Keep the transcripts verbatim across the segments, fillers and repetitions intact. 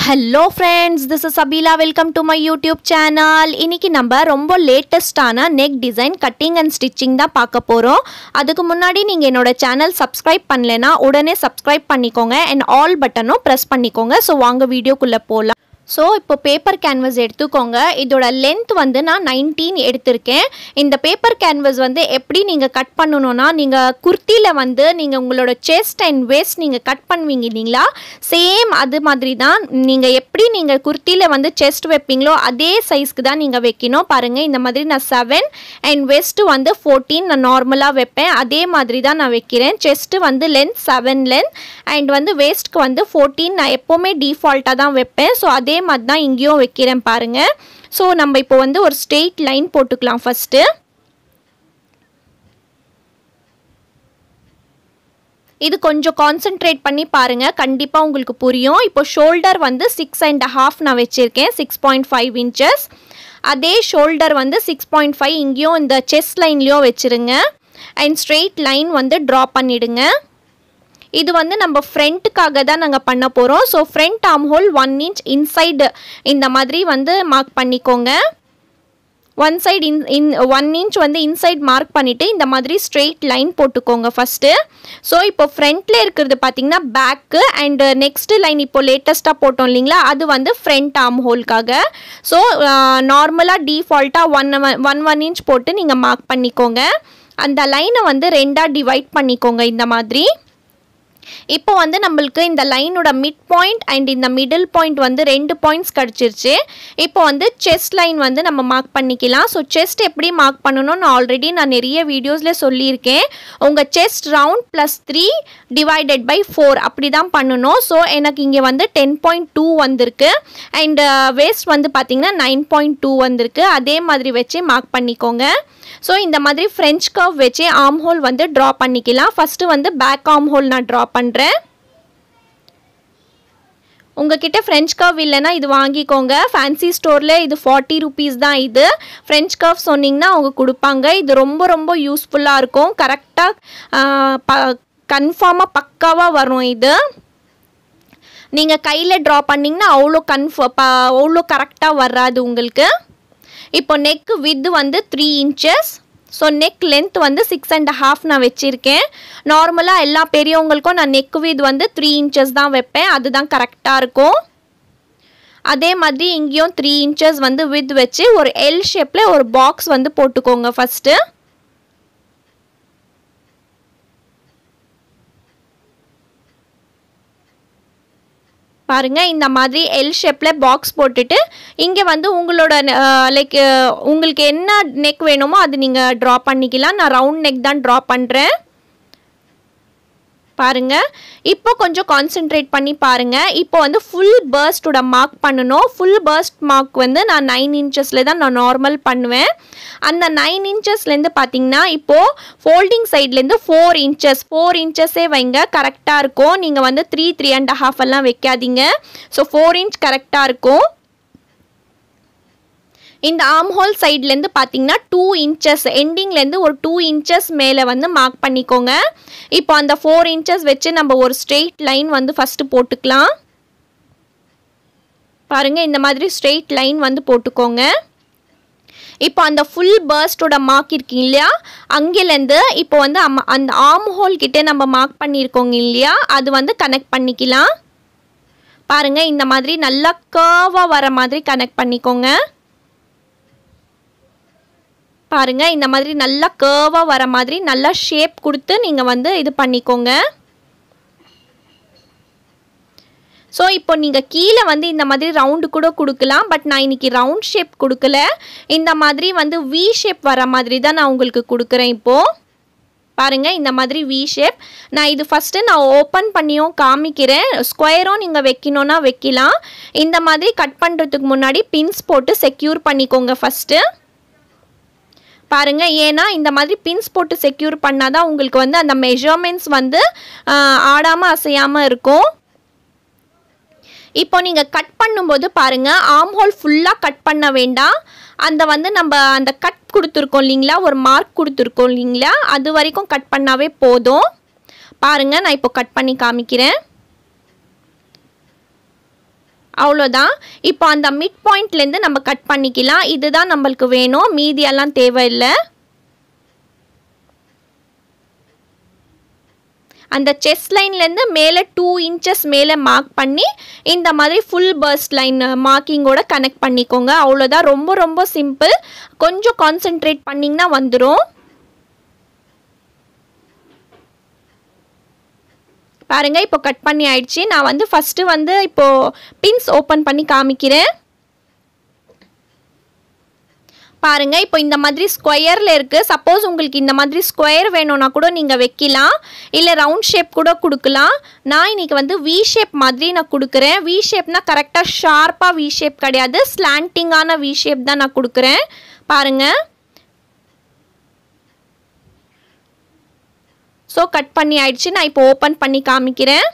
Hello friends, this is Sabila. Welcome to my YouTube channel. இன்னைக்கு நம்ம ரொம்ப லேட்டஸ்டான neck design cutting and stitching தான் பார்க்க போறோம். அதுக்கு முன்னாடி நீங்க என்னோட channel subscribe பண்ணலனா உடனே subscribe பண்ணிக்கோங்க and all button-உம் press பண்ணிக்கோங்க. So வாங்க வீடியோக்குள்ள போலாம். So இப்போ பேப்பர் கேன்வாஸ் எடுத்துக்கோங்க. இதோட லென்த் வந்து நான் nineteen எடுத்திருக்கேன். இந்த பேப்பர் கேன்வாஸ் வந்து எப்படி நீங்க கட் பண்ணனும்னா நீங்க குர்த்தில வந்து நீங்க உங்களோட chest and waist நீங்க கட் பண்ணுவீங்க இல்லீங்களா, சேம் அது மாதிரி தான் நீங்க எப்படி நீங்க குர்த்தில வந்து chest வைப்பீங்களோ அதே சைஸ்க்கு தான் நீங்க வைக்கணும். பாருங்க இந்த மாதிரி நான் seven and waist வந்து fourteen நான் நார்மலா வைப்பேன். அதே மாதிரி தான் நான் வைக்கிறேன். chest வந்து length seven length and வந்து waistக்கு வந்து fourteen நான் எப்பவுமே டிஃபால்ட்டா தான் வைப்பேன். சோ அதே மாதிரி தான் இங்கேயும் வைக்கிறேன் பாருங்க. சோ நம்ம இப்போ வந்து ஒரு ஸ்ட்ரெயிட் லைன் போட்டுக்கலாம் ஃபர்ஸ்ட். இது கொஞ்சம் கான்சென்ட்ரேட் பண்ணி பாருங்க, கண்டிப்பா உங்களுக்கு புரியும். இப்போ ஷோல்டர் வந்து six and a half நான் வெச்சிருக்கேன், six point five inches. அதே ஷோல்டர் வந்து six point five இங்கேயும் இந்த செஸ்ட் லைன்லயும் வெச்சிருங்க. and straight line வந்து draw பண்ணிடுங்க. இது வந்து நம்ம ஃப்ரண்ட்காக தான் நாங்க பண்ண போறோம். So front armhole one inch inside இந்த மாதிரி வந்து மார்க் பண்ணிக்கோங்க. one side in, in one inch வந்து இன்சைட் மார்க் பண்ணிட்டு இந்த மாதிரி ஸ்ட்ரெயிட் லைன் போட்டுக்கோங்க ஃபர்ஸ்ட். சோ இப்போ ஃப்ரண்ட்ல இருக்குது பாத்தீங்கன்னா பேக் and நெக்ஸ்ட் லைன் இப்போ லேட்டஸ்டா போட்டோம் இல்லீங்களா, அது வந்து ஃப்ரண்ட் ஆர்ம் ஹோல்காக. சோ நார்மலா டிஃபால்ட்டா one one inch போட்டு நீங்க மார்க் பண்ணிக்கோங்க. அந்த லைனை வந்து ரெண்டா டிவைட் பண்ணிக்கோங்க இந்த மாதிரி. இப்போ வந்து நமக்கு இந்த லைனோட மிட் பாயிண்ட் and இந்த மிடில் பாயிண்ட் வந்து ரெண்டு பாயிண்ட்ஸ் கிடைச்சிருச்சு. இப்போ வந்து செஸ்ட் லைன் வந்து நம்ம மார்க் பண்ணிக்கலாம். சோ செஸ்ட் எப்படி மார்க் பண்ணனும் நான் ஆல்ரெடி நான் நிறைய வீடியோஸ்ல சொல்லியிருக்கேன். உங்க chest round plus three divided by four அப்படி தான் பண்ணனும். சோ எனக்கு இங்க வந்து ten point two வந்திருக்கு and waist வந்து பாத்தீங்கன்னா nine point two வந்திருக்கு. அதே மாதிரி வெச்சு மார்க் பண்ணிக்கோங்க. சோ இந்த மாதிரி French curve வெச்சு arm hole வந்து draw பண்ணிக்கலாம். ஃபர்ஸ்ட் வந்து back arm hole நான் draw பண்றேன். உங்ககிட்ட French curve இல்லனா இது வாங்கிக்கோங்க. ஃபேன்சி ஸ்டோர்ல இது forty rupees தான். இது French curve சொன்னீங்கன்னா அவங்க கொடுப்பாங்க. இது ரொம்ப ரொம்ப யூஸ்ஃபுல்லா இருக்கும். கரெக்ட்டா கன்ஃபார்மா பக்காவா வரும். இது நீங்க கையில draw பண்ணீங்கன்னா அவ்ளோ கன்ஃபார்ம் அவ்ளோ கரெக்ட்டா வராது உங்களுக்கு. இப்போ neck width வந்து three inches. so neck length வந்து six and a half நான் வெச்சிருக்கேன். நார்மலா எல்லா பெரியவங்களுக்கும் நான் neck width வந்து three inches தான் வைப்பேன். அதுதான் கரெக்ட்டா இருக்கும். அதே மாதிரி இங்கேயும் three inches வந்து width வெச்சு ஒரு L ஷேப்ல ஒரு பாக்ஸ் வந்து போட்டுக்கோங்க ஃபர்ஸ்ட். பாருங்க இந்த மாதிரி L ஷேப்ல பாக்ஸ் போட்டுட்டு இங்க வந்து உங்களோட லைக் உங்களுக்கு என்ன neck வேணுமோ அது நீங்க draw பண்ணிக்கலாம். நான் ரவுண்ட் neck தான் draw பண்றேன். பாருங்க இப்போ கொஞ்சம் கான்சென்ட்ரேட் பண்ணி பாருங்க. இப்போ வந்து full burst ஓட மார்க் பண்ணனும். full burst மார்க் வந்து நான் nine inchesல தான் நான் நார்மல் பண்ணுவேன். அந்த nine inchesல இருந்து பாத்தீங்கன்னா இப்போ ஃபோல்டிங் சைடுல இருந்து four inches four inchesே வைங்க, கரெக்ட்டா இருக்கும். நீங்க வந்து three three and a half எல்லாம் வைக்காதீங்க. சோ four inch கரெக்ட்டா இருக்கும். இந்த arm hole சைடுல இருந்து பாத்தீங்கன்னா two inches எண்டிங்ல இருந்து ஒரு two inches மேல வந்து மார்க் பண்ணிக்கோங்க. இப்போ அந்த four inches வெச்சு நம்ம ஒரு ஸ்ட்ரெயிட் லைன் வந்து ஃபர்ஸ்ட் போட்டுக்கலாம். பாருங்க இந்த மாதிரி ஸ்ட்ரெயிட் லைன் வந்து போட்டுக்கோங்க. இப்போ அந்த full burst ஓட மார்க் இருக்கு இல்லையா, அங்கல இருந்து இப்போ வந்து அந்த arm hole கிட்ட நம்ம மார்க் பண்ணிருக்கோம் இல்லையா, அது வந்து கனெக்ட் பண்ணிக்கலாம். பாருங்க இந்த மாதிரி நல்லா கர்வா வர மாதிரி கனெக்ட் பண்ணிக்கோங்க. பாருங்க இந்த மாதிரி நல்லா கர்வா வர மாதிரி நல்லா ஷேப் கொடுத்து நீங்க வந்து இது பண்ணிக்கோங்க. சோ இப்போ நீங்க கீழ வந்து இந்த மாதிரி ரவுண்ட் கூட கொடுக்கலாம். பட் நான் இன்னைக்கு ரவுண்ட் ஷேப் கொடுக்கல. இந்த மாதிரி வந்து V ஷேப் வர மாதிரி தான் நான் உங்களுக்கு கொடுக்கிறேன் இப்போ. பாருங்க இந்த மாதிரி V ஷேப். நான் இது ஃபர்ஸ்ட் நான் ஓபன் பண்ணியும் காமிக்கிறேன். ஸ்கொயரும் நீங்க வைக்கணும்னா வைக்கலாம். இந்த மாதிரி கட் பண்றதுக்கு முன்னாடி பின்ஸ் போட்டு செக்யூர் பண்ணிக்கோங்க ஃபர்ஸ்ட். பாருங்க ஏனா இந்த மாதிரி பின்ஸ் போட்டு செக்யூர் பண்ணாதான் உங்களுக்கு வந்து அந்த மெஷர்மென்ட்ஸ் வந்து ஆடாம அசையாம இருக்கும். இப்போ நீங்க கட் பண்ணும்போது பாருங்க ஆர்ம் ஹோல் ஃபுல்லா கட் பண்ண வேண்டாம். அந்த வந்து நம்ம அந்த கட் கொடுத்திருக்கோம் இல்லீங்களா, ஒரு மார்க் கொடுத்திருக்கோம் இல்லீங்களா, அது வரைக்கும் கட் பண்ணாவே போதும். பாருங்க நான் இப்போ கட் பண்ணி காமிக்கிறேன். அவ்வளோதான். இப்போ அந்த மிட் பாயிண்ட்லேருந்து நம்ம கட் பண்ணிக்கலாம். இதுதான் நம்மளுக்கு வேணும், மீதியெல்லாம் தேவையில்லை. அந்த செஸ்ட் லைன்லேருந்து மேலே டூ இன்ச்சஸ் மேலே மார்க் பண்ணி இந்த மாதிரி ஃபுல் பர்ஸ்ட் லைன் மார்க்கிங்கோட கனெக்ட் பண்ணிக்கோங்க. அவ்வளோதான். ரொம்ப ரொம்ப சிம்பிள். கொஞ்சம் கான்சென்ட்ரேட் பண்ணிங்கன்னா வந்துடும். பாருங்கள், இப்போ கட் பண்ணி ஆயிடுச்சு. நான் வந்து ஃபஸ்ட்டு வந்து இப்போது பின்ஸ் ஓப்பன் பண்ணி காமிக்கிறேன். பாருங்கள், இப்போ இந்த மாதிரி ஸ்கொயரில் இருக்குது. சப்போஸ் உங்களுக்கு இந்த மாதிரி ஸ்கொயர் வேணும்னா கூட நீங்கள் வைக்கலாம், இல்லை ரவுண்ட் ஷேப் கூட கொடுக்கலாம். நான் இன்றைக்கி வந்து வி ஷேப் மாதிரி நான் கொடுக்குறேன். வி ஷேப்னால் கரெக்டாக ஷார்ப்பாக வி ஷேப் கிடையாது, ஸ்லாண்டிங்கான வி ஷேப் தான் நான் கொடுக்குறேன். பாருங்கள். ஸோ கட் பண்ணி ஆயிடுச்சு. நான் இப்போ ஓப்பன் பண்ணி காமிக்கிறேன்.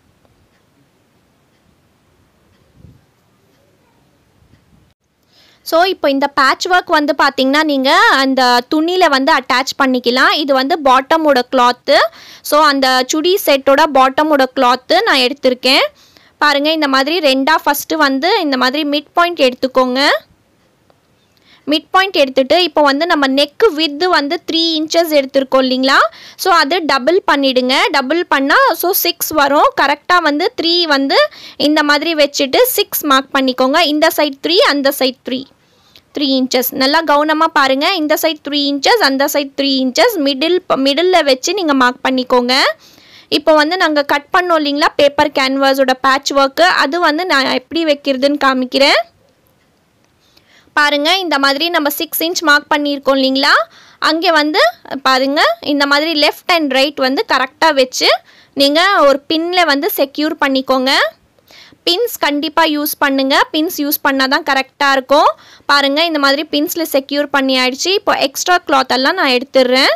ஸோ இப்போ இந்த பேட்ச் ஒர்க் வந்து பார்த்திங்கன்னா நீங்கள் அந்த துணியில் வந்து அட்டாச் பண்ணிக்கலாம். இது வந்து பாட்டமோட கிளாத்து. ஸோ அந்த சுடி செட்டோட பாட்டமோட கிளாத்து நான் எடுத்திருக்கேன். பாருங்கள், இந்த மாதிரி ரெண்டாக ஃபஸ்ட்டு வந்து இந்த மாதிரி மிட் பாயிண்ட் எடுத்துக்கோங்க. மிட் பாயிண்ட் எடுத்துகிட்டு இப்போ வந்து நம்ம நெக்கு வித்து வந்து த்ரீ இன்ச்சஸ் எடுத்துருக்கோம் இல்லைங்களா? ஸோ அது டபுள் பண்ணிவிடுங்க. டபுள் பண்ணால் ஸோ சிக்ஸ் வரும். கரெக்டாக வந்து த்ரீ வந்து இந்த மாதிரி வச்சுட்டு சிக்ஸ் மார்க் பண்ணிக்கோங்க. இந்த சைட் த்ரீ, அந்த சைட் த்ரீ த்ரீ இன்ச்சஸ். நல்லா கவனமாக பாருங்கள். இந்த சைட் த்ரீ இன்ச்சஸ், அந்த side three inches middle middle வச்சு நீங்கள் மார்க் பண்ணிக்கோங்க. இப்போ வந்து நாங்கள் கட் பண்ணோம் இல்லைங்களா பேப்பர் கேன்வாஸோட பேட்ச் ஒர்க்கு, அது வந்து நான் எப்படி வைக்கிறதுன்னு காமிக்கிறேன். பாருங்கள், இந்த மாதிரி நம்ம சிக்ஸ் இன்ச் மார்க் பண்ணியிருக்கோம் இல்லைங்களா? அங்கே வந்து பாருங்கள், இந்த மாதிரி லெஃப்ட் அண்ட் ரைட் வந்து கரெக்டாக வச்சு நீங்கள் ஒரு பின்னில் வந்து செக்யூர் பண்ணிக்கோங்க. பின்ஸ் கண்டிப்பாக யூஸ் பண்ணுங்கள். பின்ஸ் யூஸ் பண்ணால் தான் கரெக்டாக இருக்கும். பாருங்கள், இந்த மாதிரி பின்ஸில் செக்யூர் பண்ணி ஆயிடுச்சு. இப்போ எக்ஸ்ட்ரா கிளாத் எல்லாம் நான் எடுத்துடுறேன்.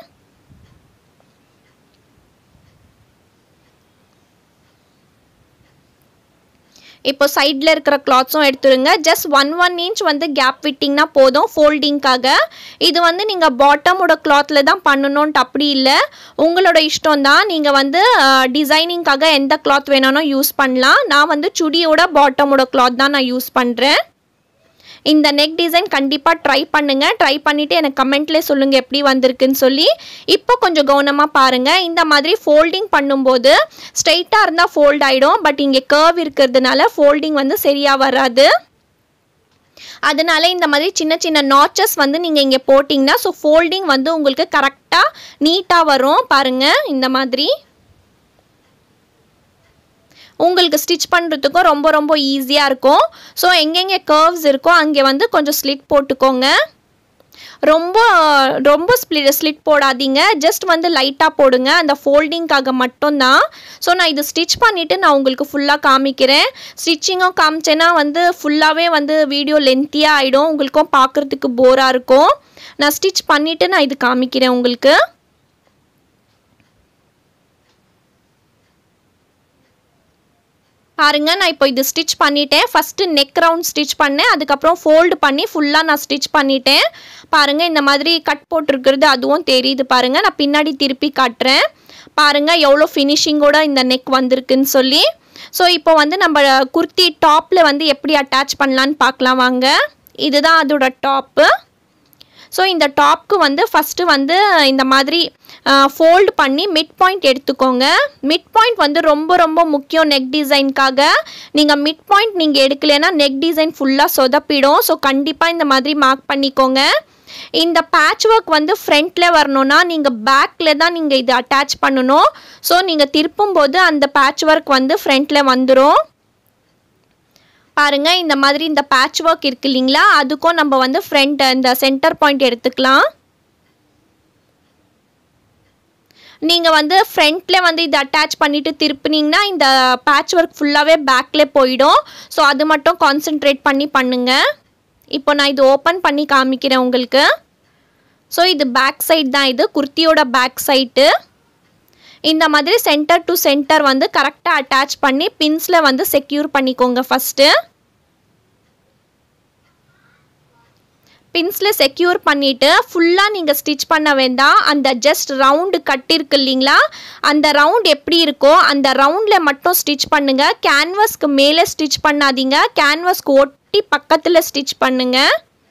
இப்போ சைடில் இருக்கிற கிளாத்ஸும் எடுத்துருங்க. ஜஸ்ட் ஒன் ஒன் இன்ச் வந்து கேப் விட்டிங்கன்னா போதும் ஃபோல்டிங்காக. இது வந்து நீங்கள் பாட்டமோட கிளாத்தில் தான் பண்ணணுன்ட்டு அப்படி இல்லை, உங்களோட இஷ்டம் தான். நீங்கள் வந்து டிசைனிங்காக எந்த கிளாத் வேணாலும் யூஸ் பண்ணலாம். நான் வந்து சுடியோட பாட்டமோட கிளாத் தான் நான் யூஸ் பண்ணுறேன். இந்த நெக் டிசைன் கண்டிப்பாக ட்ரை பண்ணுங்கள். ட்ரை பண்ணிவிட்டு எனக்கு கமெண்ட்லேயே சொல்லுங்கள் எப்படி வந்திருக்குன்னு சொல்லி. இப்போ கொஞ்சம் கவனமாக பாருங்கள். இந்த மாதிரி ஃபோல்டிங் பண்ணும்போது ஸ்ட்ரைட்டாக இருந்தால் ஃபோல்ட் ஆகிடும். பட் இங்கே கர்வ் இருக்கிறதுனால ஃபோல்டிங் வந்து சரியாக வராது. அதனால இந்த மாதிரி சின்ன சின்ன நாச்சஸ் வந்து நீங்கள் இங்கே போட்டிங்கன்னா ஸோ ஃபோல்டிங் வந்து உங்களுக்கு கரெக்டாக நீட்டாக வரும். பாருங்கள், இந்த மாதிரி உங்களுக்கு ஸ்டிச் பண்ணுறதுக்கும் ரொம்ப ரொம்ப ஈஸியாக இருக்கும். ஸோ எங்கெங்கே கர்வ்ஸ் இருக்கோ அங்கே வந்து கொஞ்சம் ஸ்லிட் போட்டுக்கோங்க. ரொம்ப ரொம்ப ஸ்ப்ளிட் ஸ்லிட் போடாதீங்க, ஜஸ்ட் வந்து லைட்டாக போடுங்க, அந்த ஃபோல்டிங்காக மட்டும்தான். ஸோ நான் இது ஸ்டிச் பண்ணிவிட்டு நான் உங்களுக்கு ஃபுல்லாக காமிக்கிறேன். ஸ்டிச்சிங்கும் காமிச்சேன்னா வந்து ஃபுல்லாகவே வந்து வீடியோ லென்த்தியாக ஆகிடும், உங்களுக்கும் பார்க்குறதுக்கு போராக இருக்கும். நான் ஸ்டிச் பண்ணிவிட்டு நான் இது காமிக்கிறேன் உங்களுக்கு. பாருங்க, நான் இப்போ இது ஸ்டிச் பண்ணிட்டேன். ஃபஸ்ட்டு நெக் ரவுண்ட் ஸ்டிச் பண்ணேன், அதுக்கப்புறம் ஃபோல்டு பண்ணி ஃபுல்லாக நான் ஸ்டிச் பண்ணிட்டேன். பாருங்கள், இந்த மாதிரி கட் போட்டிருக்கிறது அதுவும் தெரியுது. பாருங்கள், நான் பின்னாடி திருப்பி காட்டுறேன். பாருங்கள் எவ்வளோ ஃபினிஷிங்கோட இந்த நெக் வந்திருக்குன்னு சொல்லி. ஸோ இப்போ வந்து நம்ம குர்த்தி டாப்பில் வந்து எப்படி அட்டாச் பண்ணலான்னு பார்க்கலாம் வாங்க. இதுதான் அதோட டாப்பு. ஸோ இந்த டாப்க்கு வந்து ஃபஸ்ட்டு வந்து இந்த மாதிரி ஃபோல்டு பண்ணி மிட் பாயிண்ட் எடுத்துக்கோங்க. மிட் பாயிண்ட் வந்து ரொம்ப ரொம்ப முக்கியம் நெக் டிசைனுக்காக. நீங்கள் மிட் பாயிண்ட் நீங்கள் எடுக்கலைன்னா நெக் டிசைன் ஃபுல்லாக சொதப்பிடும். ஸோ கண்டிப்பாக இந்த மாதிரி மார்க் பண்ணிக்கோங்க. இந்த பேட்ச் ஒர்க் வந்து ஃப்ரண்ட்டில் வரணும்னா நீங்கள் பேக்கில் தான் நீங்கள் இது அட்டாச் பண்ணணும். ஸோ நீங்கள் திருப்பும் போது அந்த பேட்ச் ஒர்க் வந்து ஃப்ரண்ட்டில் வந்துடும். பாருங்கள், இந்த மாதிரி இந்த பேட்ச் ஒர்க் இருக்கு இல்லைங்களா, அதுக்கும் நம்ம வந்து ஃப்ரண்ட் இந்த சென்டர் பாயிண்ட் எடுத்துக்கலாம். நீங்கள் வந்து ஃப்ரண்ட்டில் வந்து இதை அட்டாச் பண்ணிவிட்டு திருப்பினீங்கன்னா இந்த பேட்ச் ஒர்க் ஃபுல்லாகவே பேக்கில் போயிடும். ஸோ அது மட்டும் கான்சென்ட்ரேட் பண்ணி பண்ணுங்கள். இப்போ நான் இது ஓப்பன் பண்ணி காமிக்கிறேன் உங்களுக்கு. ஸோ இது பேக் சைடு தான், இது குர்த்தியோட பேக் சைடு. இந்த மாதிரி சென்டர் டு சென்டர் வந்து கரெக்டாக அட்டாச் பண்ணி பின்ஸில் வந்து செக்யூர் பண்ணிக்கோங்க. ஃபஸ்ட்டு பின்ஸில் செக்யூர் பண்ணிவிட்டு ஃபுல்லாக நீங்கள் ஸ்டிச் பண்ண வேண்டாம். அந்த ஜஸ்ட் ரவுண்டு கட் இருக்கு இல்லைங்களா, அந்த ரவுண்ட் எப்படி இருக்கோ அந்த ரவுண்டில் மட்டும் ஸ்டிச் பண்ணுங்கள். கேன்வஸ்க்கு மேலே ஸ்டிச் பண்ணாதீங்க, கேன்வஸ்க்கு ஒட்டி பக்கத்தில் ஸ்டிச் பண்ணுங்கள்.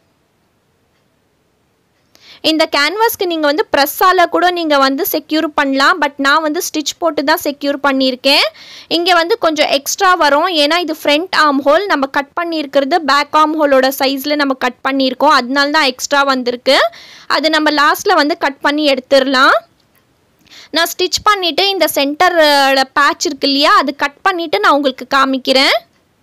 இந்த கேன்வாஸ்க்கு நீங்கள் வந்து ப்ரெஸ்ஸால் கூட நீங்கள் வந்து செக்யூர் பண்ணலாம். பட் நான் வந்து ஸ்டிச் போட்டு தான் செக்யூர் பண்ணியிருக்கேன். இங்கே வந்து கொஞ்சம் எக்ஸ்ட்ரா வரும், ஏன்னா இது ஃப்ரண்ட் ஆர்ம் ஹோல், நம்ம கட் பண்ணியிருக்கிறது பேக் ஆர்ம் ஹோலோட சைஸில் நம்ம கட் பண்ணியிருக்கோம், அதனால தான் எக்ஸ்ட்ரா வந்திருக்கு. அது நம்ம லாஸ்ட்டில் வந்து கட் பண்ணி எடுத்துடலாம். நான் ஸ்டிச் பண்ணிவிட்டு இந்த சென்டர் பேட்ச் இருக்கு இல்லையா, அது கட் பண்ணிவிட்டு நான் உங்களுக்கு காமிக்கிறேன்.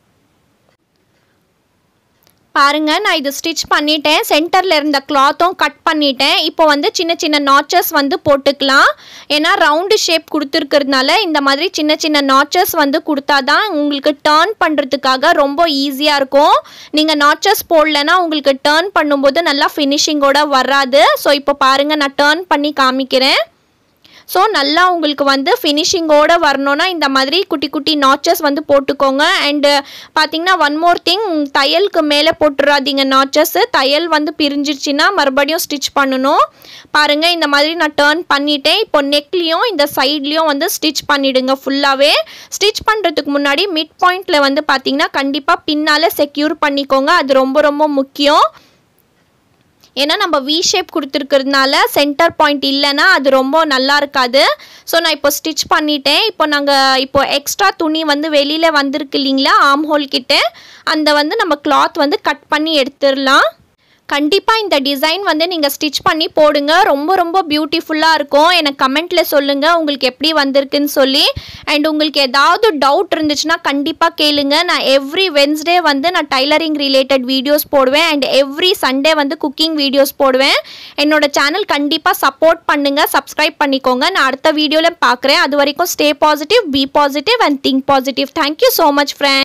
பாருங்கள், நான் இது ஸ்டிச் பண்ணிட்டேன், சென்டரில் இருந்த கிளாத்தும் கட் பண்ணிட்டேன். இப்போ வந்து சின்ன சின்ன நாச்சஸ் வந்து போட்டுக்கலாம். ஏன்னா ரவுண்டு ஷேப் கொடுத்துருக்கிறதுனால இந்த மாதிரி சின்ன சின்ன நாச்சஸ் வந்து கொடுத்தா தான் உங்களுக்கு டர்ன் பண்ணுறதுக்காக ரொம்ப ஈஸியாக இருக்கும். நீங்கள் நாச்சஸ் போடலைன்னா உங்களுக்கு டர்ன் பண்ணும்போது நல்லா ஃபினிஷிங்கோடு வராது. ஸோ இப்போ பாருங்கள், நான் டர்ன் பண்ணி காமிக்கிறேன். ஸோ நல்லா உங்களுக்கு வந்து ஃபினிஷிங்கோடு வரணுன்னா இந்த மாதிரி குட்டி குட்டி நாச்சஸ் வந்து போட்டுக்கோங்க. அண்டு பார்த்திங்கன்னா ஒன் மோர் திங், தையலுக்கு மேலே போட்டுறாதீங்க நாச்சஸ்ஸு. தையல் வந்து பிரிஞ்சிருச்சுன்னா மறுபடியும் ஸ்டிச் பண்ணணும். பாருங்கள், இந்த மாதிரி நான் டர்ன் பண்ணிட்டேன். இப்போ நெக்லேயும் இந்த சைட்லேயும் வந்து ஸ்டிச் பண்ணிவிடுங்க ஃபுல்லாகவே. ஸ்டிச் பண்ணுறதுக்கு முன்னாடி மிட் பாயிண்டில் வந்து பார்த்திங்கன்னா கண்டிப்பாக பின்னால் செக்யூர் பண்ணிக்கோங்க, அது ரொம்ப ரொம்ப முக்கியம். ஏன்னா நம்ம வி ஷேப் கொடுத்துருக்கிறதுனால சென்டர் பாயிண்ட் இல்லைன்னா அது ரொம்ப நல்லா இருக்காது. ஸோ நான் இப்போ ஸ்டிச் பண்ணிட்டேன். இப்போ நாங்கள் இப்போ எக்ஸ்ட்ரா துணி வந்து வெளியில் வந்திருக்கு இல்லைங்களா ஆர்ம் ஹோல் கிட்ட, அந்த வந்து நம்ம கிளாத் வந்து கட் பண்ணி எடுத்துடலாம். கண்டிப்பாக இந்த டிசைன் வந்து நீங்கள் ஸ்டிச் பண்ணி போடுங்க, ரொம்ப ரொம்ப பியூட்டிஃபுல்லாக இருக்கும். எனக்கு கமெண்ட்டில் சொல்லுங்கள் உங்களுக்கு எப்படி வந்திருக்குன்னு சொல்லி. அண்ட் உங்களுக்கு ஏதாவது டவுட் இருந்துச்சுன்னா கண்டிப்பாக கேளுங்க. நான் எவ்ரி வென்ஸ்டே வந்து நான் டைலரிங் ரிலேட்டட் வீடியோஸ் போடுவேன். அண்ட் எவ்ரி சண்டே வந்து குக்கிங் வீடியோஸ் போடுவேன். என்னோட சேனல் கண்டிப்பாக சப்போர்ட் பண்ணுங்கள், சப்ஸ்கிரைப் பண்ணிக்கோங்க. நான் அடுத்த வீடியோவில் பார்க்குறேன். அது வரைக்கும் stay positive, be positive and think positive. Thank you so much friends.